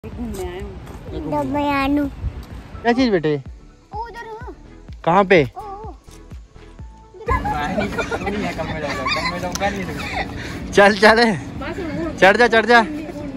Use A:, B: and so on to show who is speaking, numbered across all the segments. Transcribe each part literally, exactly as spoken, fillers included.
A: क्या चीज बेटे? कहाँ पे? चल चल चढ़ जा चढ़ जा।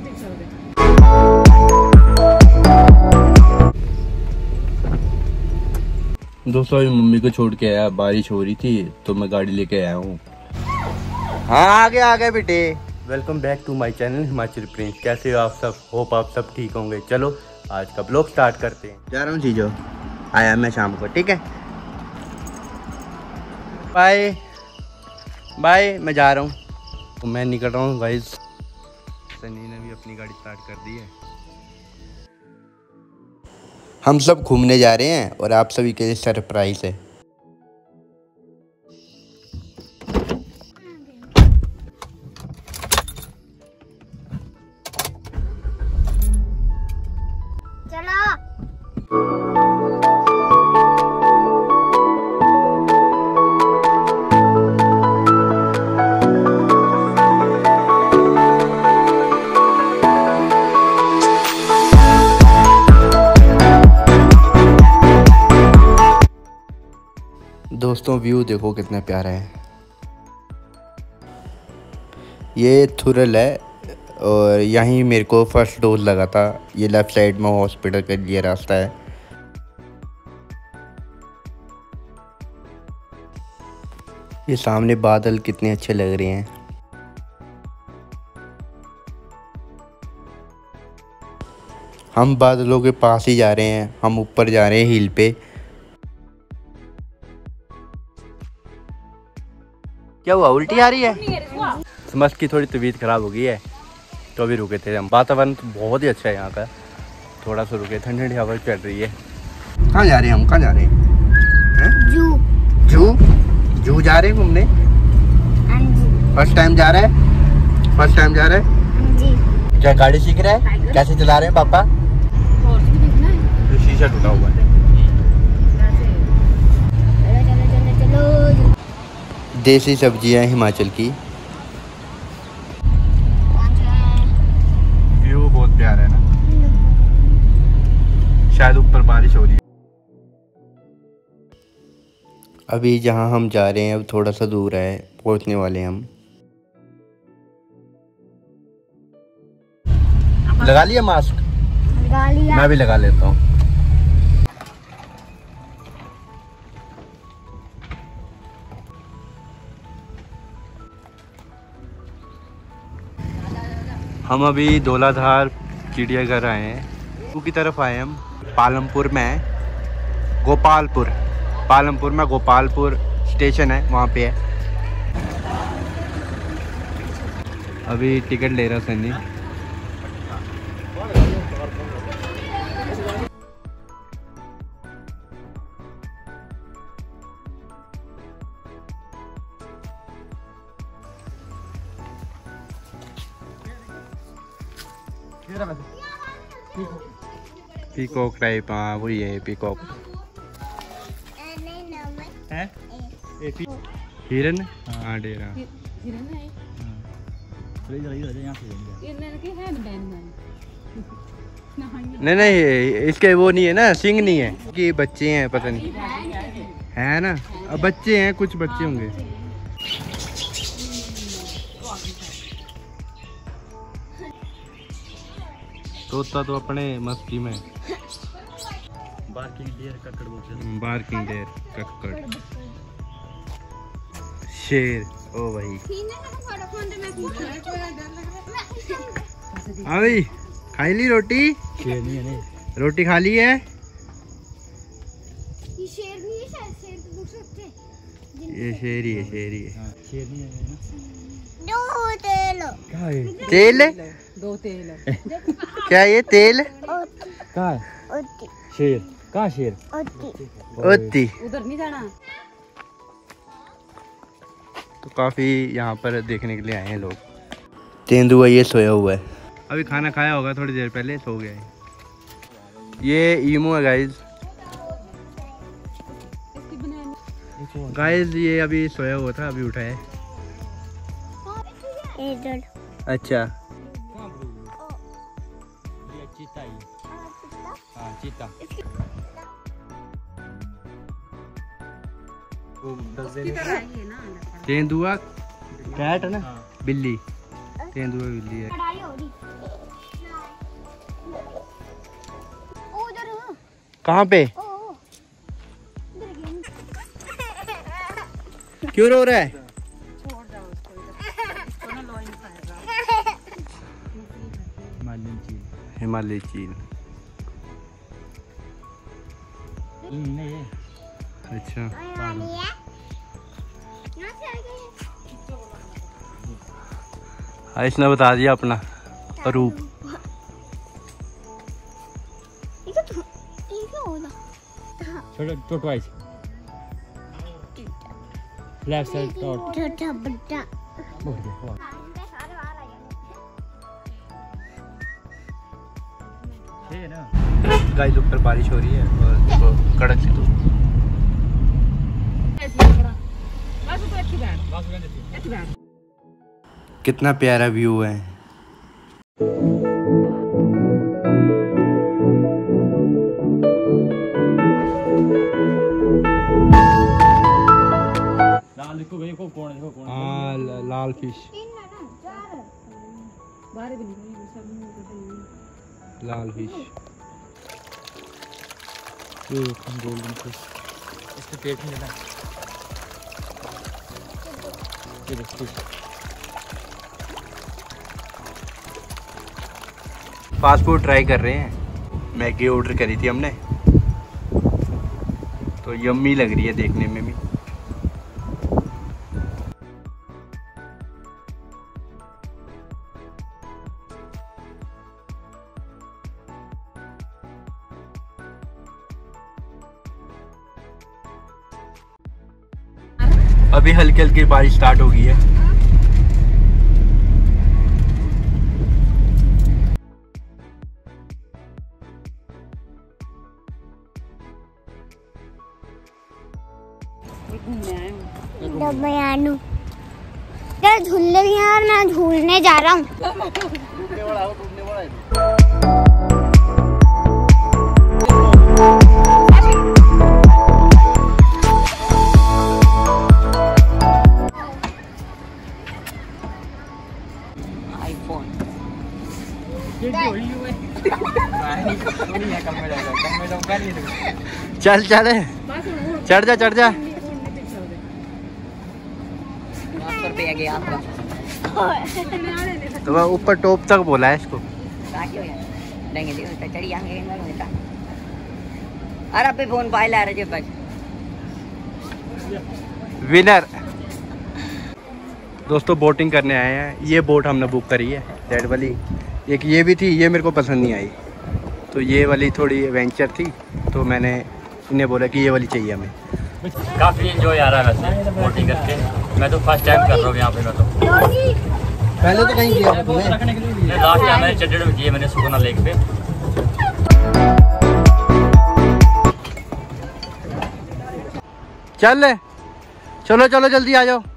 A: दोस्तों अभी मम्मी को छोड़ के आया, बारिश हो रही थी तो मैं गाड़ी लेके आया हूँ। हाँ आगे आ गए बेटे। Welcome back to my channel Himachal prince. कैसे हो आप सब? होप आप सब ठीक होंगे। चलो आज का ब्लॉग स्टार्ट करते हैं। जा रहा हूँ चीजों, आया मैं शाम को, ठीक है? बाय बाय, मैं जा रहा हूँ। तो मैं निकल रहा हूँ गाइस। सनी ने भी अपनी गाड़ी स्टार्ट कर दी है। हम सब घूमने जा रहे हैं और आप सभी के लिए सरप्राइज है। दोस्तों व्यू देखो कितना प्यारा है। ये थुरल है और यहीं मेरे को फर्स्ट डोज लगा था। ये लेफ्ट साइड में हॉस्पिटल के लिए रास्ता है। ये सामने बादल कितने अच्छे लग रहे हैं। हम बादलों के पास ही जा रहे हैं, हम ऊपर जा रहे हैं हिल पे। क्या हुआ, उल्टी आ रही है? समझ की थोड़ी तबीयत खराब हो गई है तो अभी रुके थे हम। वातावरण तो बहुत ही अच्छा है यहाँ का। थोड़ा सा रुके, ठंडी ठंडी हवा चल रही है। कहाँ जा रहे हैं हम? कहाँ जा रहे हैं? जू जू जू जा रहे हैं घूमने। फर्स्ट टाइम जा रहे हैं? फर्स्ट टाइम जा रहे हैं? क्या गाड़ी सीख रहे हैं? कैसे चला रहे हैं पापा? शीशा टूटा हुआ है। देसी सब्जियां हिमाचल की। व्यू बहुत प्यारा है ना। शायद ऊपर बारिश हो रही है। अभी जहां हम जा रहे हैं अब थोड़ा सा दूर है, पहुंचने वाले हैं हम। लगा लिया मास्क? लगा लिया। मैं भी लगा लेता हूँ। हम अभी धौलाधार चिड़ियाघर आए हैं। जू की तरफ आए हम। पालमपुर में गोपालपुर, पालमपुर में गोपालपुर स्टेशन है, वहाँ पे है। अभी टिकट ले रहा सनी। पीकॉक टाइप, हाँ वही है पीकॉक। हिरन? हाँ डेरा। नहीं नहीं इसके वो नहीं है ना, सिंग नहीं है कि बच्चे हैं, पता नहीं है ना। अब बच्चे हैं, कुछ बच्चे होंगे। तोता तो अपने मस्ती में। बार्किंग डेयर कक्कड़ बोलते हैं। Barking dare Kakkar. शेर, ओ भाई। हाँ भाई, खाई ली रोटी? शेर नहीं है। रोटी खा ली है? ये शेर नहीं है, शायद शेर तो दूसरे थे। ये शेर ही है, शेर ही है। शेर नहीं है ना। दो तेल। क्या है? तेल? दो तेल। क्या ये तेल? कहाँ है? शेर कहाँ? शेर ओती। उधर नहीं जाना। तो काफी यहाँ पर देखने के लिए आए हैं लोग। तेंदुआ ये सोया हुआ है। अभी खाना खाया होगा, थोड़ी देर पहले सो गया है। ये ईमू है गाइज। गाइज ये अभी सोया हुआ था, अभी उठा है। अच्छा चीता ही। हाँ चीता। तेंदुआ कैट है ना, बिल्ली। तेंदुआ बिल्ली है। कहाँ पे? क्यों रो रहा है? हिमालय चील। अच्छा इसने बता दिया अपना रूप। लेफ्ट साइड छोटा बड़ा। गाइस ऊपर बारिश हो रही है और देखो कड़क सी धूप। कितना प्यारा व्यू है। लाल देखो भाई को कौन देखो कौन। हाँ लाल फिश। लाल फिश। ये गोल्डन फिश। इसके पेट में लेना। ये देखो फास्ट फूड ट्राई कर रहे हैं। मैगी ऑर्डर करी थी हमने, तो यम्मी लग रही है देखने में भी। अभी हल्की हल्की बारिश स्टार्ट हो गई है।
B: यार झूलने भी यार मैं झूलने जा रहा हूँ।
C: आईफोन
A: चल चल चढ़ जा चढ़ जा। तो ऊपर टॉप तक बोला है इसको।
C: अरे पे फोन पाए ला रहे बस
A: विनर। दोस्तों बोटिंग करने आए हैं। ये बोट हमने बुक करी है रेड वाली। एक ये भी थी, ये मेरे को पसंद नहीं आई, तो ये वाली थोड़ी एडवेंचर थी, तो मैंने इन्हें बोला कि ये वाली चाहिए हमें।
D: काफी एंजॉय आ रहा है वैसे बोटिंग करके। मैं तो फर्स्ट टाइम कर रहा हूँ यहाँ पे। मैं तो
A: पहले तो कहीं किया तुमने?
D: लास्ट टाइम मैंने चंडीगढ़ में किए मैंने सुखना लेक पे।
A: चल चलो चलो जल्दी आ जाओ।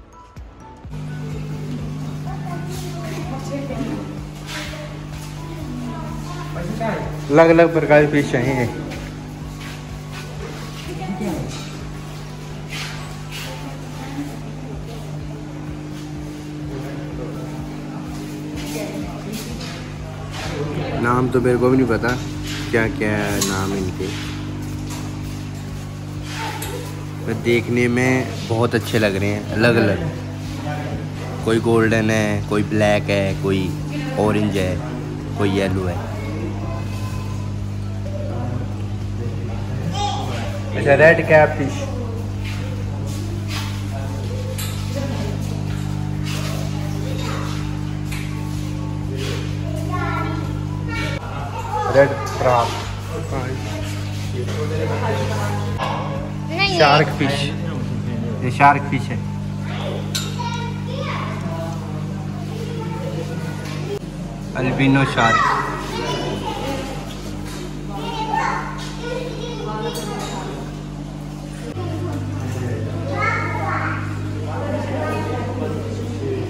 A: अलग अलग प्रकार की फिश चाहिए। नाम तो मेरे को भी नहीं पता क्या क्या है नाम इनके, पर देखने में बहुत अच्छे लग रहे हैं। अलग अलग, कोई गोल्डन है, कोई ब्लैक है, कोई ऑरेंज है, कोई येलो है। अच्छा red cap fish. Red crab. Shark fish. ये शार्क फिश है। Albino shark.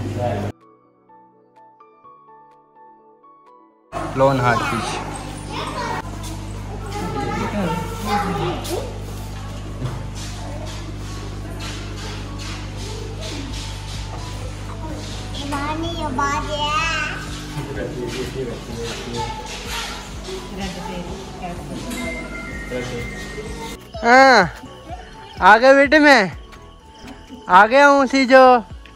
A: Clown heart fish. हाँ आ गया बेटे, मैं आ गया हूँ। सी जो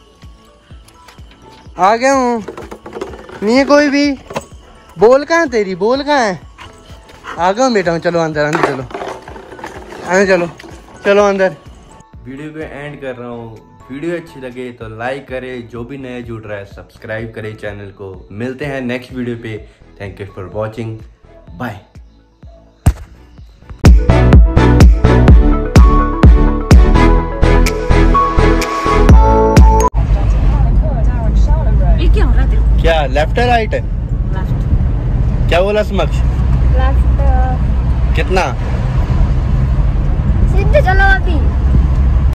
A: आ गया हूँ, नहीं है कोई भी। बोल कहाँ तेरी, बोल कहाँ है? आ गया हूँ बेटा हूँ। चलो अंदर, अंदर चलो, अंदर चलो, चलो अंदर। वीडियो को एंड कर रहा हूँ। वीडियो अच्छी लगे तो लाइक करें, जो भी नया जुड़ रहा है सब्सक्राइब करें चैनल को। मिलते हैं नेक्स्ट वीडियो पे। Thank you for watching, bye. क्या लेफ्ट है राइट है? लेफ्ट। क्या बोला समक्ष?
B: लेफ्ट।
A: कितना?
B: सीधे चलो अभी।